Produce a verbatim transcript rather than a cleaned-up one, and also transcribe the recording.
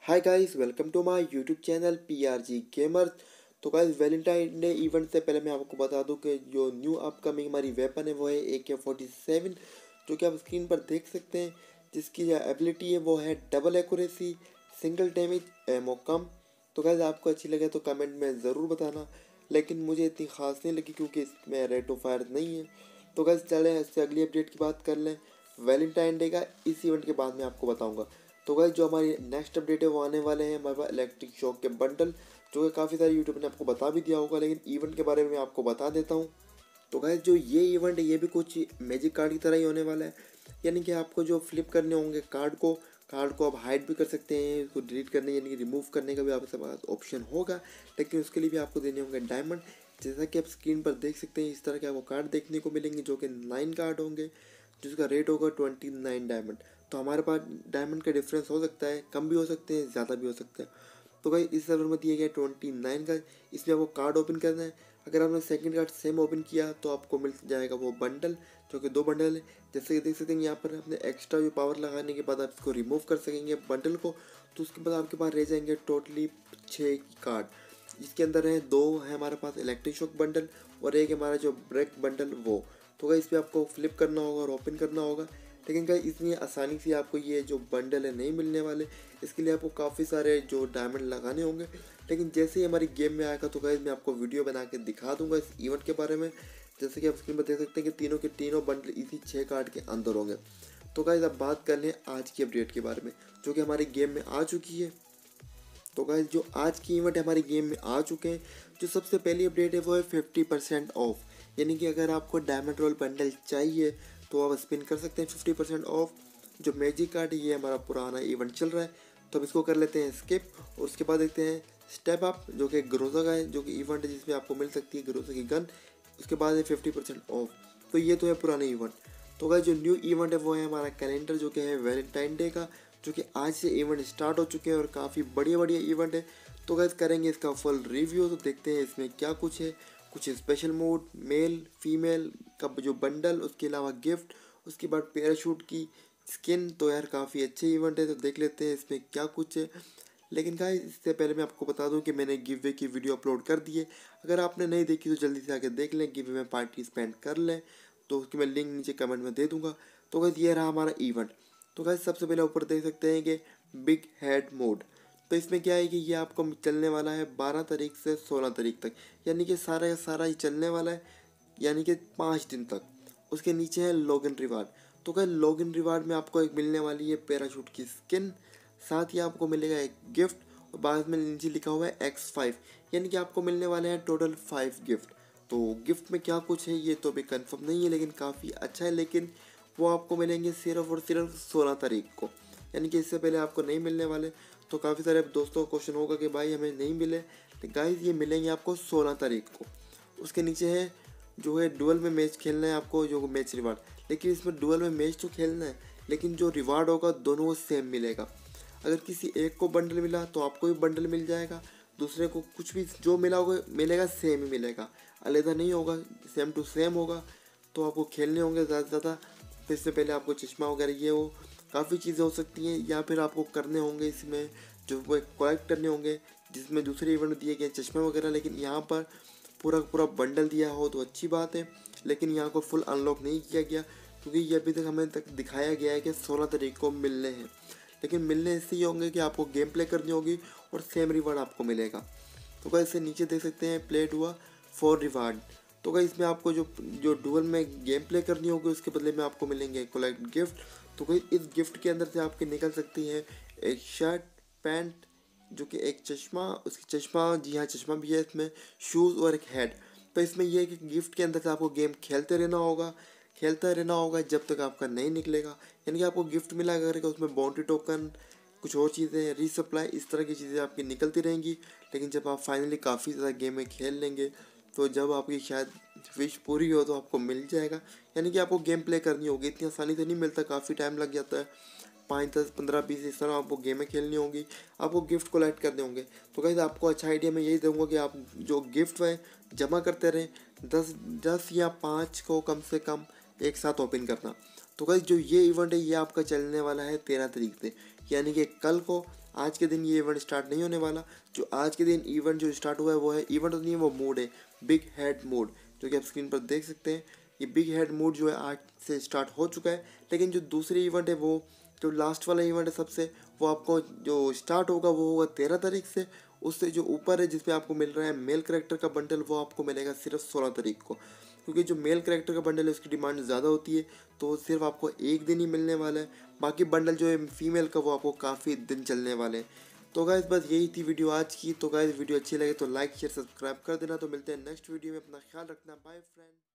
Hi guys, welcome to my YouTube channel P R G gamers. तो guys, Valentine day event से पहले मैं आपको बता दूं कि जो न्यू अपकमिंग हमारी वेपन है वो है ए के फोर्टी सेवन, जो कि आप स्क्रीन पर देख सकते हैं। जिसकी जो एबिलिटी है वो है double accuracy, single damage, ammo कम। तो गाइस, आपको अच्छी लगे तो कमेंट में ज़रूर बताना, लेकिन मुझे इतनी खास नहीं लगी क्योंकि इसमें रेट ऑफ फायर नहीं है। तो गाइस, चले इससे अगली अपडेट की बात कर लें। वैलेंटाइन डे का इस इवेंट के बाद मैं आपको बताऊंगा। तो गाइस, जो हमारी नेक्स्ट अपडेट है वो आने वाले हैं हमारे पास इलेक्ट्रिक शॉक के बंडल, जो कि काफ़ी सारे यूट्यूब ने आपको बता भी दिया होगा, लेकिन इवेंट के बारे में मैं आपको बता देता हूँ। तो गाइस, जो ये इवेंट है ये भी कुछ मैजिक कार्ड की तरह ही होने वाला है। यानी कि आपको जो फ्लिप करने होंगे कार्ड को कार्ड को आप हाइड भी कर सकते हैं, उसको डिलीट करने यानी कि रिमूव करने का भी आपके पास ऑप्शन होगा, लेकिन उसके लिए भी आपको देने होंगे डायमंड। जैसा कि आप स्क्रीन पर देख सकते हैं, इस तरह के आपको कार्ड देखने को मिलेंगे, जो कि नाइन कार्ड होंगे, जिसका रेट होगा ट्वेंटी नाइन डायमंड। तो हमारे पास डायमंड का डिफरेंस हो सकता है, कम भी हो सकते हैं, ज़्यादा भी हो सकता है। तो भाई, इस सर्वर में दिया गया ट्वेंटी नाइन का, इसमें आपको कार्ड ओपन करना है। अगर आपने सेकंड कार्ड सेम ओपन किया तो आपको मिल जाएगा वो बंडल, जो कि दो बंडल है। जैसे कि देख सकते हैं यहाँ पर अपने एक्स्ट्रा जो पावर लगाने के बाद आप इसको रिमूव कर सकेंगे बंडल को। तो उसके बाद आपके पास रह जाएंगे टोटली छः कार्ड, जिसके अंदर है दो है हमारे पास इलेक्ट्रिक शॉक बंडल और एक हमारा जो ब्रेक बंडल वो। तो भाई, इस पर आपको फ्लिप करना होगा और ओपन करना होगा, लेकिन क्या इतनी आसानी से आपको ये जो बंडल है नहीं मिलने वाले। इसके लिए आपको काफ़ी सारे जो डायमंड लगाने होंगे, लेकिन जैसे ही हमारी गेम में आएगा तो गाइस मैं आपको वीडियो बना के दिखा दूंगा इस इवेंट के बारे में। जैसे कि आप स्क्रीन पर देख सकते हैं कि तीनों के तीनों बंडल इसी छः कार्ड के अंदर होंगे। तो गाइस, अब बात कर लें आज की अपडेट के बारे में, जो कि हमारी गेम में आ चुकी है। तो गाइस, जो आज की इवेंट हमारी गेम में आ चुके हैं, जो सबसे पहली अपडेट है वो है फिफ्टी परसेंट ऑफ। यानी कि अगर आपको डायमंड रोल बंडल चाहिए तो आप स्पिन कर सकते हैं फिफ्टी परसेंट ऑफ। जो मैजिक कार्ड है ये हमारा पुराना इवेंट चल रहा है, तो अब इसको कर लेते हैं स्किप। और उसके बाद देखते हैं स्टेप अप, जो कि ग्रोजा का है, जो कि इवेंट है जिसमें आपको मिल सकती है ग्रोजा की गन। उसके बाद है फिफ्टी परसेंट ऑफ। तो ये तो है पुराने इवेंट। तो गाइस, जो न्यू इवेंट है वो है हमारा कैलेंडर, जो कि है वैलेंटाइन डे का, जो कि आज से इवेंट स्टार्ट हो चुके हैं और काफ़ी बढ़िया बढ़िया इवेंट है। तो गाइस, करेंगे इसका फुल रिव्यू। तो देखते हैं इसमें क्या कुछ है। कुछ स्पेशल मोड, मेल फीमेल का जो बंडल, उसके अलावा गिफ्ट, उसके बाद पैराशूट की स्किन। तो यार काफ़ी अच्छे इवेंट है, तो देख लेते हैं इसमें क्या कुछ है। लेकिन गाइस, इससे पहले मैं आपको बता दूं कि मैंने गिव वे की वीडियो अपलोड कर दी है। अगर आपने नहीं देखी तो जल्दी से आके देख लें, गिव वे में पार्टिसिपेट कर लें। तो उसकी मैं लिंक नीचे कमेंट में दे दूंगा। तो गाइस, ये रहा हमारा इवेंट। तो गाइस, सबसे पहले ऊपर देख सकते हैं कि बिग हेड मोड। तो इसमें क्या है कि ये आपको चलने वाला है बारह तारीख से सोलह तारीख तक, यानी कि सारा का सारा ही चलने वाला है, यानी कि पाँच दिन तक। उसके नीचे है लॉगिन रिवार्ड। तो गाइस, लॉगिन रिवार्ड में आपको एक मिलने वाली है पैराशूट की स्किन, साथ ही आपको मिलेगा एक गिफ्ट, और बाद में नीचे लिखा हुआ है एक्स फाइव, यानी कि आपको मिलने वाले हैं टोटल फाइव गिफ्ट। तो गिफ्ट में क्या कुछ है ये तो अभी कंफर्म नहीं है, लेकिन काफ़ी अच्छा है। लेकिन वो आपको मिलेंगे सिर्फ और सिर्फ सोलह तारीख को, यानी कि इससे पहले आपको नहीं मिलने वाले। तो काफ़ी सारे दोस्तों को क्वेश्चन होगा कि भाई हमें नहीं मिले, तो गाइस ये मिलेंगे आपको सोलह तारीख को। उसके नीचे है जो है डुअल में मैच खेलना है आपको, जो मैच रिवार्ड। लेकिन इसमें डुअल में मैच तो खेलना है, लेकिन जो रिवार्ड होगा दोनों सेम मिलेगा। अगर किसी एक को बंडल मिला तो आपको भी बंडल मिल जाएगा, दूसरे को कुछ भी जो मिला होगा मिलेगा, सेम ही मिलेगा, अलग नहीं होगा, सेम टू सेम होगा। तो आपको खेलने होंगे ज़्यादा से ज़्यादा। फिर इससे पहले आपको चश्मा वगैरह ये वो काफ़ी चीज़ें हो सकती हैं, या फिर आपको करने होंगे इसमें जो वो कलेक्ट करने होंगे, जिसमें दूसरे इवेंट में दिए गए चश्मे वगैरह। लेकिन यहाँ पर पूरा पूरा बंडल दिया हो तो अच्छी बात है, लेकिन यहाँ को फुल अनलॉक नहीं किया गया, क्योंकि ये अभी तक हमें तक दिखाया गया है कि सोलह तारीख को मिलने हैं। लेकिन मिलने इससे ये होंगे कि आपको गेम प्ले करनी होगी और सेम रिवार्ड आपको मिलेगा। तो गाइस, इससे नीचे देख सकते हैं प्लेट हुआ फॉर रिवार्ड। तो गाइस, इसमें आपको जो जो डुअल में गेम प्ले करनी होगी उसके बदले में आपको मिलेंगे कलेक्ट गिफ्ट। तो गाइस, इस गिफ्ट के अंदर से आपके निकल सकती है एक शर्ट, पैंट, जो कि एक चश्मा, उसकी चश्मा, जी हाँ चश्मा भी है इसमें, शूज़ और एक हेड। तो इसमें यह है कि गिफ्ट के अंदर से आपको गेम खेलते रहना होगा खेलता रहना होगा जब तक आपका नहीं निकलेगा। यानी कि आपको गिफ्ट मिला करेगा, उसमें बाउंड्री टोकन, कुछ और चीज़ें, रीसप्लाई, इस तरह की चीज़ें आपकी निकलती रहेंगी। लेकिन जब आप फाइनली काफ़ी ज़्यादा गेम में खेल लेंगे, तो जब आपकी शायद विश पूरी हो तो आपको मिल जाएगा। यानी कि आपको गेम प्ले करनी होगी, इतनी आसानी से नहीं मिलता, काफ़ी टाइम लग जाता है, पाँच दस पंद्रह बीस इस तरह आपको गेमें खेलनी होंगी, आपको गिफ्ट कलेक्ट करने होंगे। तो गाइस, आपको अच्छा आइडिया मैं यही दूंगा कि आप जो गिफ्ट है जमा करते रहें, दस दस या पाँच को कम से कम एक साथ ओपन करना। तो गाइस, जो ये इवेंट है ये आपका चलने वाला है तेरह तारीख से, यानी कि कल को आज के दिन ये इवेंट स्टार्ट नहीं होने वाला। जो आज के दिन इवेंट जो स्टार्ट हुआ है वो है, इवेंट तो नहीं है, वो मोड है, बिग हेड मोड, जो कि आप स्क्रीन पर देख सकते हैं। ये बिग हेड मोड जो है आज से स्टार्ट हो चुका है। लेकिन जो दूसरी इवेंट है, वो जो लास्ट वाला इवेंट है सबसे, वो आपको जो स्टार्ट होगा वो होगा तेरह तारीख से। उससे जो ऊपर है जिसमें आपको मिल रहा है मेल करेक्टर का बंडल, वो आपको मिलेगा सिर्फ सोलह तारीख को, क्योंकि जो मेल करेक्टर का बंडल है उसकी डिमांड ज़्यादा होती है, तो सिर्फ आपको एक दिन ही मिलने वाला है। बाकी बंडल जो है फीमेल का, वो आपको काफ़ी दिन चलने वाले हैं। तो गाइस बस यही थी वीडियो आज की। तो गाइस वीडियो अच्छी लगे तो लाइक शेयर सब्सक्राइब कर देना। तो मिलते हैं नेक्स्ट वीडियो में, अपना ख्याल रखना, बाय फ्रेंड।